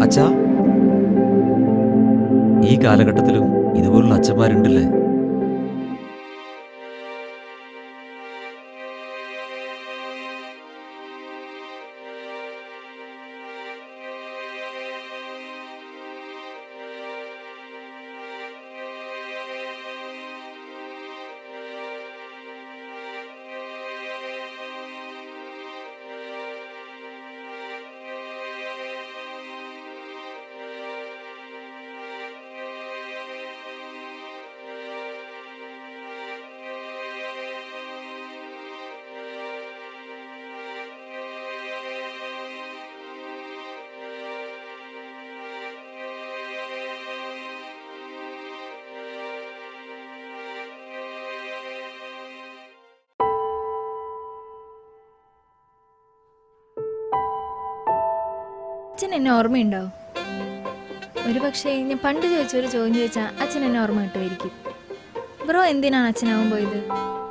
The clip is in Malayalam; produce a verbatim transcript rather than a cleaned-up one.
അച്ഛാ, ഈ കാലഘട്ടത്തിലും ഇതുപോലുള്ള അച്ഛന്മാരുണ്ടല്ലേ? അച്ഛൻ എന്നെ ഓർമ്മയുണ്ടോ? ഒരു പക്ഷേ ഞാൻ പണ്ട് ചോദിച്ചൊരു ചോദ്യം ചോദിച്ചാൽ അച്ഛൻ എന്നെ ഓർമ്മ കിട്ടുമായിരിക്കും. ബ്രോ എന്തിനാണ് അച്ഛനാവാൻ പോയത്?